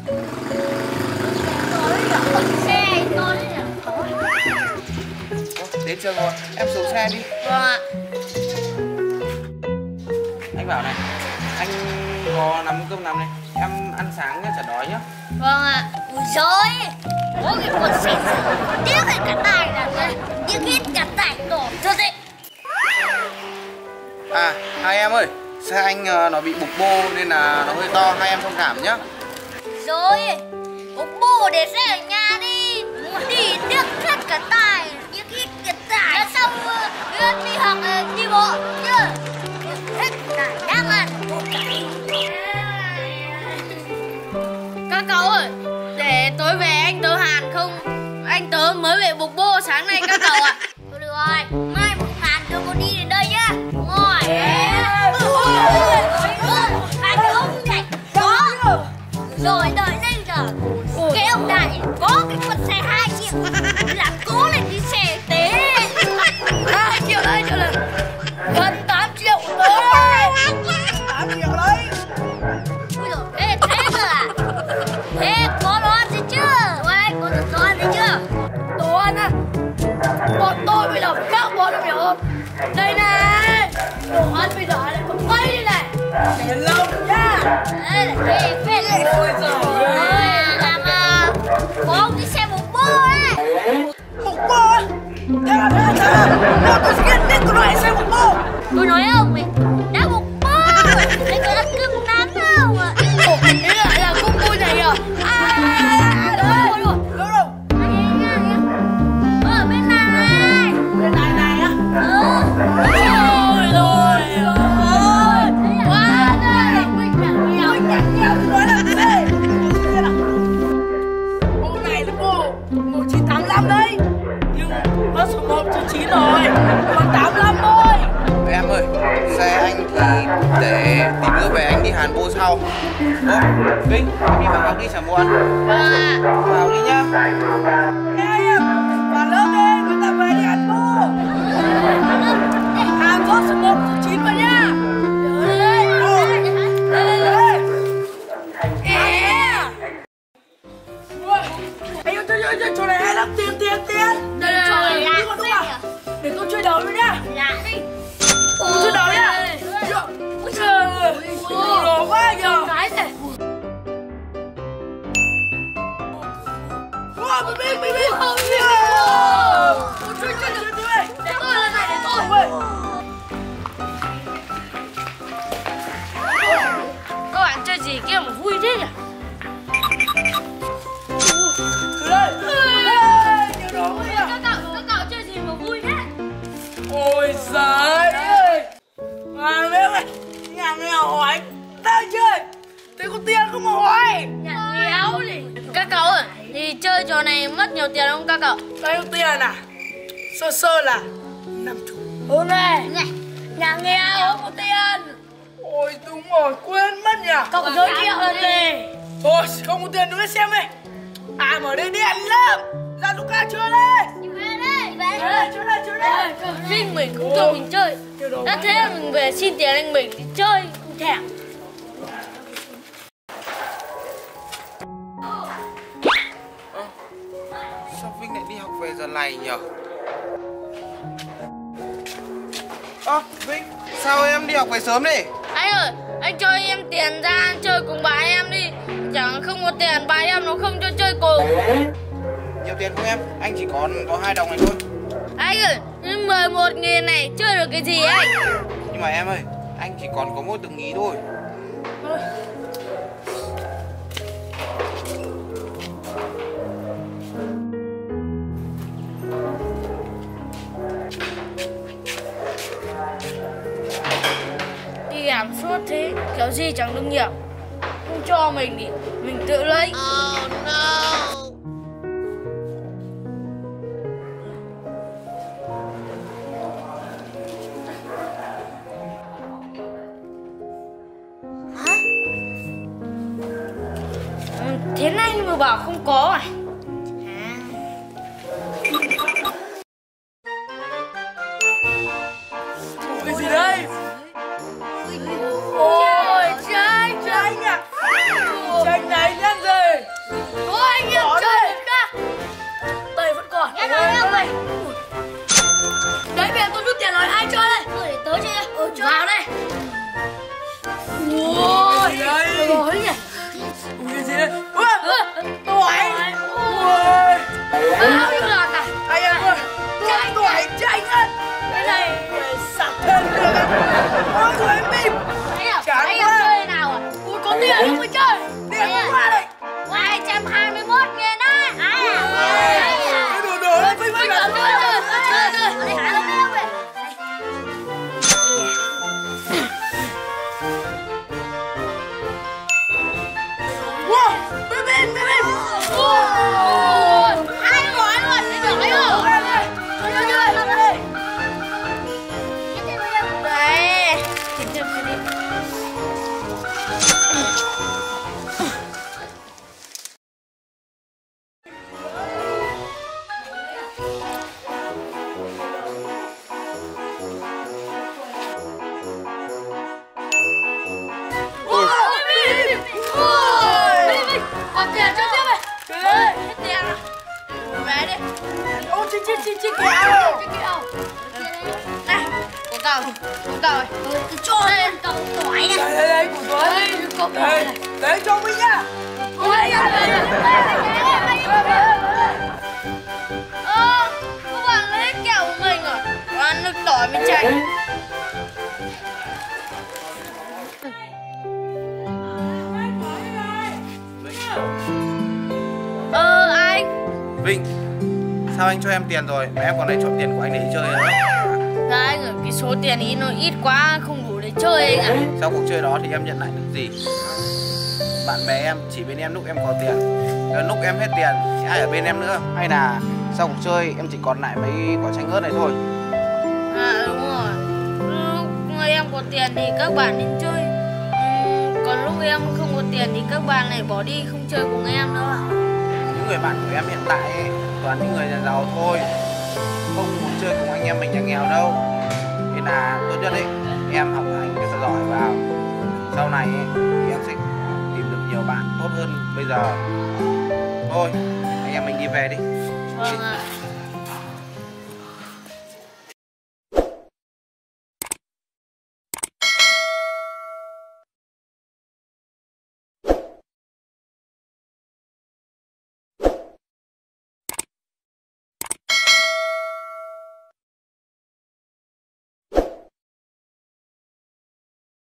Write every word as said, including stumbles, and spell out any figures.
Xe to đấy nhỉ? Đến trường rồi, em xuống xe đi. Vâng ạ. Anh bảo này, anh có nắm cơm nắm này, em ăn sáng nhá, chả đói nhá. Vâng ạ. Ui dồi, có cái quần xe tiếc hết cả tài là tiếc hết cả tài đổ cho đấy. À, hai em ơi, xe anh uh, nó bị bục bô nên là nó hơi to, hai em thông cảm nhá. Rồi, bố bố để xe ở nhà đi. Đi tiếc hết cả tài, tiếc hết cả tài. Đã xong uh, đi học uh, đi bộ chưa? Hết tài đang ăn. Các cậu ơi, để tối về anh tớ Hàn không? Anh tớ mới về bục bô sáng nay các cậu ạ. Thôi được rồi, mai bục Hàn đưa con đi đến đây nhá. Ngồi. Hai cái ông này có. Rồi đợi đây giờ. Cái ông này có cái con xe hai triệu là cố lên đi xe tế. hai triệu đây triệu là gần tám triệu đấy. tám triệu đấy. Ui dồi, thế thế cơ à? Thế có đồ ăn gì chưa? Ôi, có được đồ ăn gì chưa? Đồ ăn á? Bọn tôi bây giờ phải khác bọn em hiểu không? Đây này, đồ ăn bây giờ lại còn quay đây này. Để lông nhá. Đây là cái phết. Ôi giời ơi. Làm uh, có ông đi xe bục bô đấy. Bục bô á? Thế là thế là sao? Nào tôi sẽ biết của loại xe bục bô. Tôi nói ông ấy, đã bục bô. Anh có ăn cơm nắm không ạ? Ồ, thế lại là cung vui này à? À, đâu đâu, đâu đâu. Ở bên này. Bên này này á? Ừ. Ôi rồi ôi. Quá đây. Mình nhặt nhiều, nhặt nhiều thì nói là gì? Bô này là bô một chín tám lăm đấy. Nhưng nó số một chín chín rồi. Còn tám lăm thôi. Em ơi, xe anh thì để tí nữa về anh đi Hàn Bô sau. Ô, Vinh, em đi vào đi chả mua ăn. Vâng ạ. Vào đi nhá. Ê em, vào lớp đi, người ta về đi ăn bô. Hàn Quốc số một số chín vào nha. Anh ơi, chỗ này hay lắm, tiền, tiền, tiền. Đây là trò lạ thế à? Để tôi chơi đầu nữa nhá. Lạ đi. Tôi chơi đầu nhá. Ôi trời ơi, đồ quá nhờ. Cái này. Wow, mình biết, mình biết. Tôi chơi, chơi, chơi, chơi. Để tôi lần này để tôi. Các bạn chơi gì kia mà vui thế nhỉ? Từ đây. Nhiều đồ quá nhờ. Các cậu, các cậu chơi gì mà vui thế? Ôi giời ơi. Mà nếu mày nhà nghèo hỏi tao chơi thì có tiền không mà hỏi. Nhà nghèo đi. Các cậu ơi, thì chơi trò này mất nhiều tiền không các cậu? Bao nhiêu tiền à? Sơ sơ là năm chục. Hôm nay Này, nhà nghèo không có tiền. Ôi đúng rồi, quên mất nhỉ. Cậu giới thiệu là gì? Thôi không có tiền đừng xem đi. À mà ở đây đen lắm. Ra Luca chơi đi. đi về đây. Về Chơi đây, chơi đây, chơi đây. Riêng mình cũng cho mình chơi. Đã thế là mình về xin tiền anh mình thì chơi không thèm. Sao Vinh lại đi học về giờ này nhở? Ơ, à, Vinh, sao em đi học về sớm đi? Anh ơi, anh cho em tiền ra chơi cùng bà em đi. Chẳng không có tiền bà em nó không cho chơi cùng. Nhiều tiền không em? Anh chỉ còn có hai đồng này thôi. Anh ơi, mười một nghìn này chơi được cái gì anh? Nhưng mà em ơi, anh chỉ còn có mỗi từng ý thôi. Đi làm suốt thế, kiểu gì chẳng được nhiều. Không cho mình thì mình tự lấy. Oh no. Hả? Ừ, thế này mà bảo không có à? À. Cái gì đây? Ôi, trái, trái nhỉ? Trái này nhân gì? Thôi anh em chơi được khác. Đây vẫn còn. Em ơi em ơi. Đấy bây giờ tôi rút tiền rồi, ai chơi đây? Thôi để tớ chơi. Ừ, vào đây. Ôi Đây. Rồi nhỉ. Ui gì đây? Ui, tuổi. Ui. Bao nhiêu lọt à? Anh em ơi, Chạy tuổi tranh á. cái này. Sạc thân được á. Ôi tụi em bìm. Thấy à? Chán Anh em quá. chơi nào à? Ui có tiền không mới chơi. Tiền quá đây. hai trăm hai mươi mốt nghìn á. Ai à? Ai à? Cái đồ đồ nó vinh vinh là Chơi chơi chơi chơi. Ở đây hả nó kêu vậy. Wow, bim bim bim bim. Ôi, hai gói luôn, để được ấy không? Chơi chơi chơi. Đây. Cái tiền bao nhiêu? Đây. Tiền tiền cái đi. Ôi. Còn tiền cho tiếp này. Hết tiền à? Về đi. Ô chị chị chị chị kìa. Cái kiểu. Này, của cậu, của cậu. Tôi cho lên cậu tỏi này. Đây đây đây của tôi. Đây, cậu tỏi Đây, này. đấy cho mình nhá. Ôi, đây, đây, đây, đây. Ơ, các bạn lấy kẹo của mình rồi. Ăn nước tỏi mới chạy. Ờ, anh. Vinh, sao anh cho em tiền rồi mà em còn lại chọn tiền của anh để đi chơi nữa? Dạ anh ơi, cái số tiền ý nó ít quá, không đủ để chơi anh ạ. Sau cuộc chơi đó thì em nhận lại được gì? Bạn bè em chỉ bên em lúc em có tiền, còn lúc em hết tiền thì ai ở bên em nữa? Hay là sau cuộc chơi em chỉ còn lại mấy quả chanh ớt này thôi? À đúng rồi, lúc em có tiền thì các bạn nên chơi. Ừ, còn lúc em không có tiền thì các bạn này bỏ đi không chơi cùng em nữa. Những người bạn của em hiện tại ấy, toàn những người nhà giàu thôi, không muốn chơi cùng anh em mình nhà nghèo đâu. Nên là tốt nhất ấy, em học hành cho giỏi vào, sau này ấy, thì em sẽ tìm được nhiều bạn tốt hơn bây giờ. Thôi anh em mình đi về đi. Vâng ạ.